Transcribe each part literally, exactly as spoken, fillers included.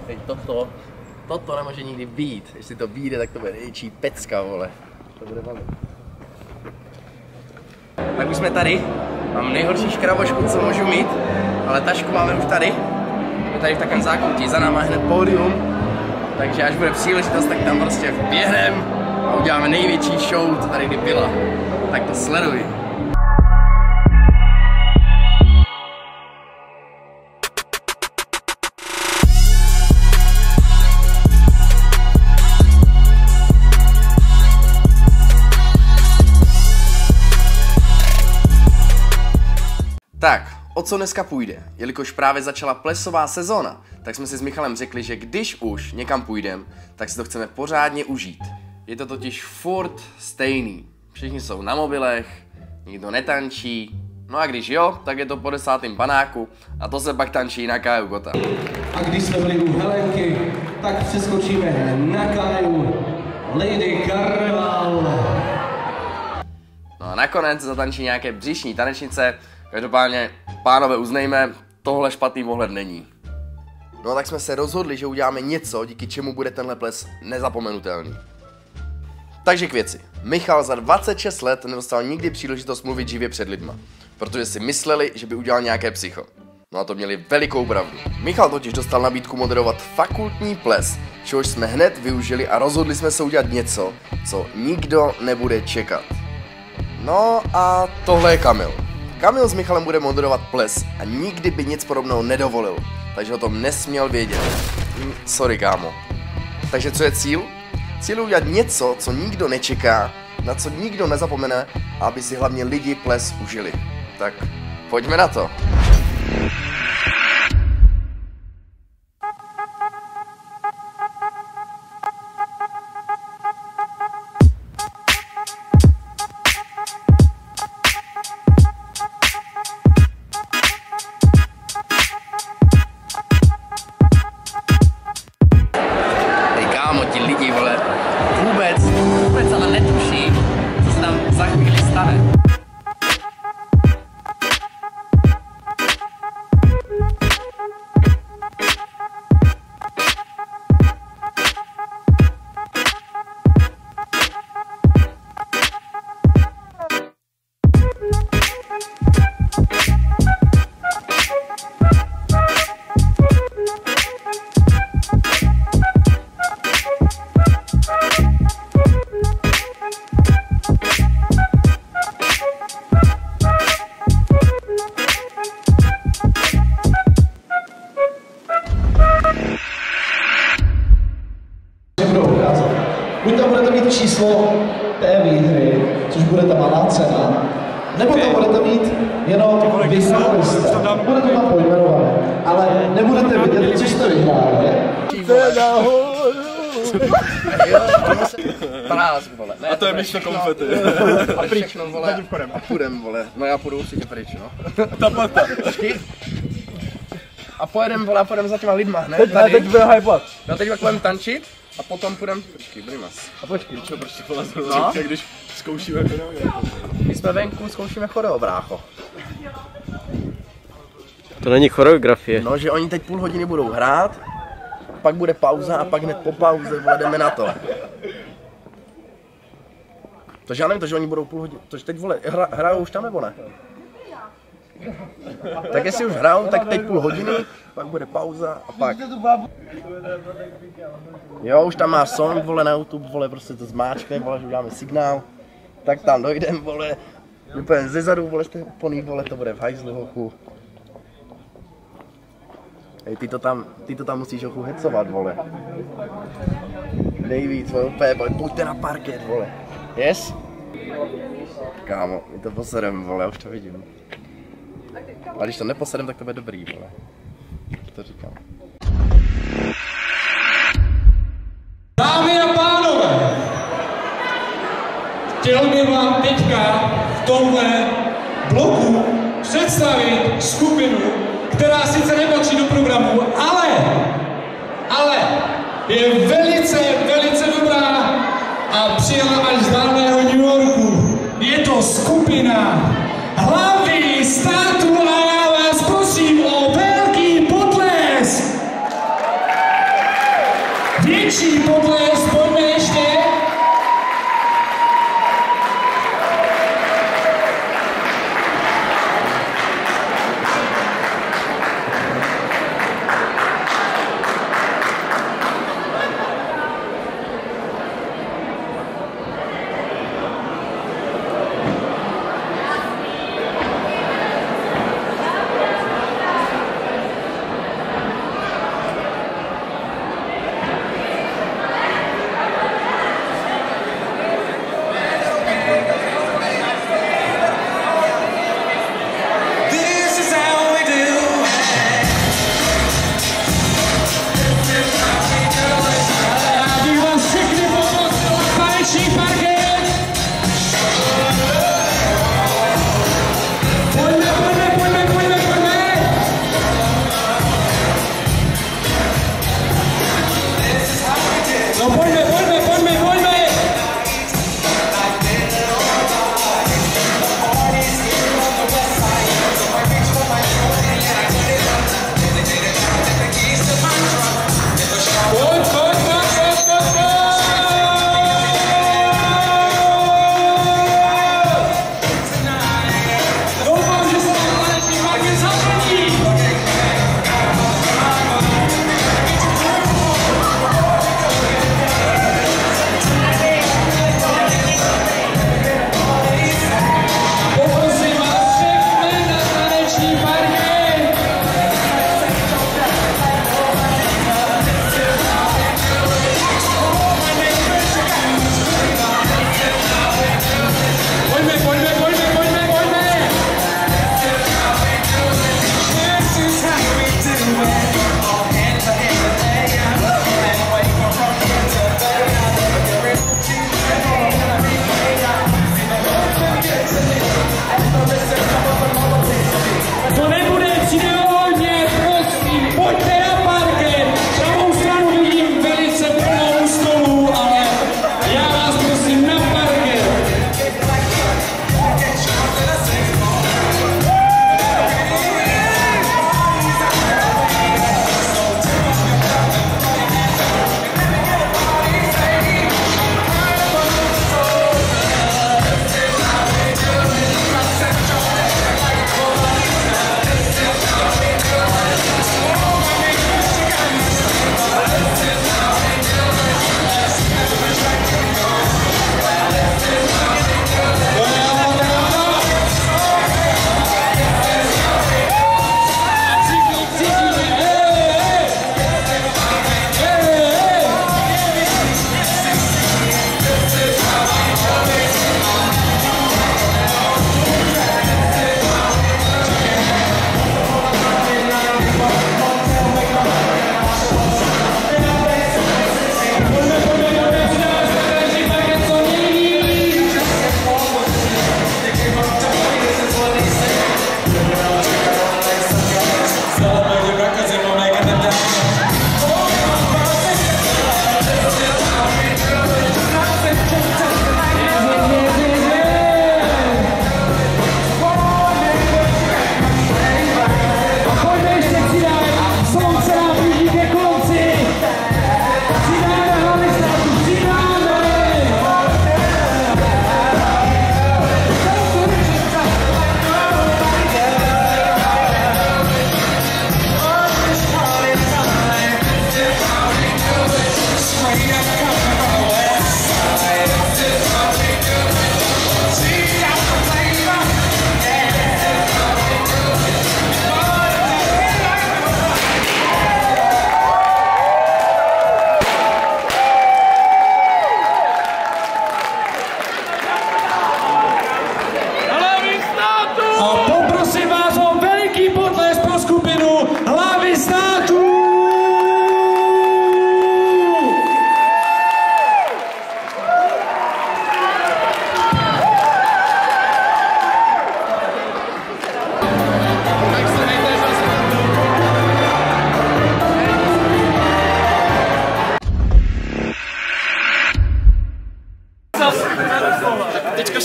Teď toto, toto nemůže nikdy být. Jestli to vyjde, tak to bude největší pecka, vole. To bude bavit. Tak už jsme tady. Mám nejhorší škrabošku, co můžu mít, ale tašku máme už tady. Je tady v takovém zákoutí, za náma hned pódium. Takže až bude příležitost, tak tam prostě vběhneme a uděláme největší show, co tady kdy byla. Tak to sleduj. Tak, o co dneska půjde? Jelikož právě začala plesová sezóna, tak jsme si s Michalem řekli, že když už někam půjdeme, tak si to chceme pořádně užít. Je to totiž furt stejný. Všichni jsou na mobilech, nikdo netančí, no a když jo, tak je to po desátým panáku a to se pak tančí na Kaju Gota. A když jsme byli u Helenky, tak přeskočíme na Kaju Lady Carnival. No a nakonec zatančí nějaké břišní tanečnice. Každopádně, pánové, uznejme, tohle špatný pohled není. No tak jsme se rozhodli, že uděláme něco, díky čemu bude tenhle ples nezapomenutelný. Takže k věci. Michal za dvacet šest let nedostal nikdy příležitost mluvit živě před lidma, protože si mysleli, že by udělal nějaké psycho. No a to měli velikou pravdu. Michal totiž dostal nabídku moderovat fakultní ples, čehož jsme hned využili a rozhodli jsme se udělat něco, co nikdo nebude čekat. No a tohle je Kamil. Kamil s Michalem bude moderovat ples a nikdy by nic podobného nedovolil, takže o tom nesměl vědět. Hm, sorry, kámo. Takže co je cíl? Cíl je udělat něco, co nikdo nečeká, na co nikdo nezapomene a aby si hlavně lidi ples užili. Tak pojďme na to. Buď tam budete mít číslo té výhry, což bude ta malá cena, nebo tam budete mít jenom vyhráliστε. Bude to tam pojmenované, ale nebudete vidět, co jste vyhráli. Práz, vole. Ne, a to je myšlo konfety. A pryč, vole. A půjdem, vole. No já půjdu určitě pryč, no. Ta pata. A pojedem, vole, a pojedem za těma lidma hned. Tady. Teď bude hypat. No teď budeme tančit a potom půjdem, počkej, brimas. A počkej, čo, proč ti tohle zrovna, no? Když zkoušíme choreo. My jsme venku, zkoušíme choreo, brácho. To není choreografie. No, že oni teď půl hodiny budou hrát, pak bude pauza a pak hned po pauze, vole, jdeme na to. Takže já nevím, to, že oni budou půl hodiny, tož teď, vole, hra, hrajou už tam nebo ne? Tak jestli už hrajou, tak teď půl hodiny, pak bude pauza a pak. Jo, už tam má song, vole, na YouTube, vole, prostě to zmáčkne, vole, že uděláme signál. Tak tam dojdem, vole, úplně zezadu, vole, jste úplný, vole, to bude v hajzlu, hochu. Hej, ty to tam, ty to tam musíš hochu hecovat, vole. Nejvíc, vole, úplně, vole, pojďte na parket, vole. Yes? Kámo, my to posedem, vole, už to vidím. A když to neposedem, tak to bude dobrý, vole. To říkám. Dámy a pánové, chtěl bych vám teďka v tomhle bloku představit skupinu, která sice nepatří do programu, ale, ale je velice, velice dobrá a přijela až z dálného New Yorku. Je to skupina Hlavy státu a já vás prosím o velký potlesk. Větší potlesk, pojďme ještě.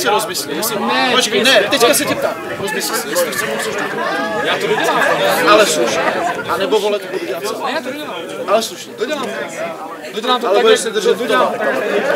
si rozmyslí, jestli... Ne, počkej, ne, teďka se tě ptám. Rozmyslí si, jestli chceme něco říkat. Já to dodělám. Ale slušně. A nebo vole, to budu dělat co? Ne, já to dodělám. Ale slušně. Dodělám to. Dodělám to ale tak, budeš se držet dodělám to tak.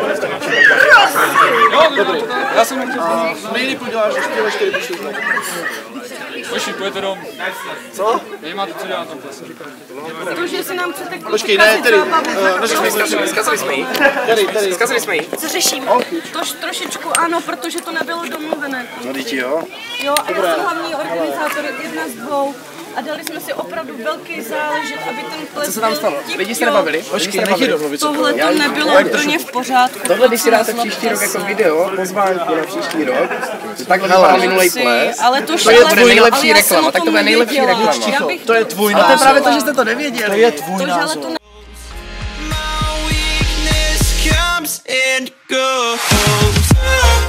Jo, dodělám to tak. Já jsem nechtěl. Nejlíp uděláš, že štěle čtyři pošli. Hoši, pojďte dom. Co? Vy máte co dělat tam zase. To, že se nám chcete Počkej, ne, tady. Zkazili jsme jí. Tady, tady. Zkazili jsme jí. Co řeším? Tož trošičku ano, protože to nebylo domluvené. No děti, jo. Jo, a já jsem hlavní organizátor, jedna z dvou. A dali jsme si opravdu velký záležet, aby ten ples Co se tam stalo? byl Lidi se nebavili? Počkej, nech jdu mluvit. Tohle to nebylo úplně v pořádku. Tohle, když si dáte příští rok jako video, pozvánku na příští rok, takhle vypadá minulej ples. Ale to, To je bude nejlepší reklama, tak to bude nejlepší reklama. To je tvůj Ale to je názor. právě to, že jste to nevěděli. To je tvůj názor. My weakness comes and goes.